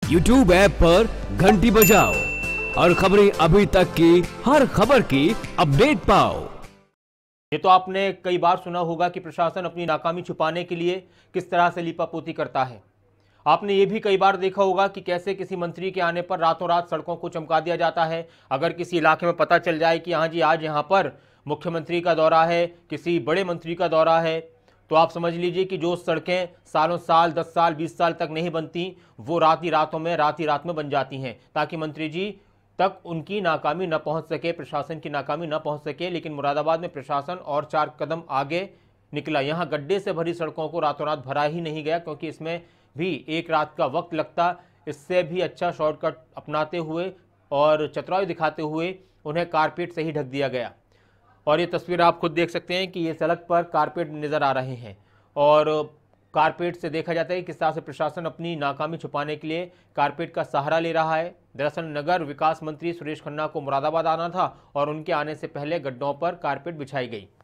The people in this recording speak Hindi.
YouTube ऐप पर घंटी बजाओ और खबरें अभी तक की हर खबर की अपडेट पाओ। ये तो आपने कई बार सुना होगा कि प्रशासन अपनी नाकामी छुपाने के लिए किस तरह से लीपापोती करता है। आपने ये भी कई बार देखा होगा कि कैसे किसी मंत्री के आने पर रातों रात सड़कों को चमका दिया जाता है। अगर किसी इलाके में पता चल जाए कि हाँ जी आज यहाँ पर मुख्यमंत्री का दौरा है, किसी बड़े मंत्री का दौरा है, तो आप समझ लीजिए कि जो सड़कें सालों साल 10 साल 20 साल तक नहीं बनती, वो रात ही रात में बन जाती हैं, ताकि मंत्री जी तक उनकी नाकामी न पहुंच सके, प्रशासन की नाकामी न पहुंच सके। लेकिन मुरादाबाद में प्रशासन और 4 कदम आगे निकला। यहां गड्ढे से भरी सड़कों को रातों रात भरा ही नहीं गया, क्योंकि इसमें भी एक रात का वक्त लगता। इससे भी अच्छा शॉर्टकट अपनाते हुए और चतुराई दिखाते हुए उन्हें कारपेट से ही ढक दिया गया। और ये तस्वीर आप खुद देख सकते हैं कि ये सड़क पर कारपेट नज़र आ रहे हैं, और कारपेट से देखा जाता है कि किस तरह से प्रशासन अपनी नाकामी छुपाने के लिए कारपेट का सहारा ले रहा है। दरअसल नगर विकास मंत्री सुरेश खन्ना को मुरादाबाद आना था और उनके आने से पहले गड्ढों पर कारपेट बिछाई गई।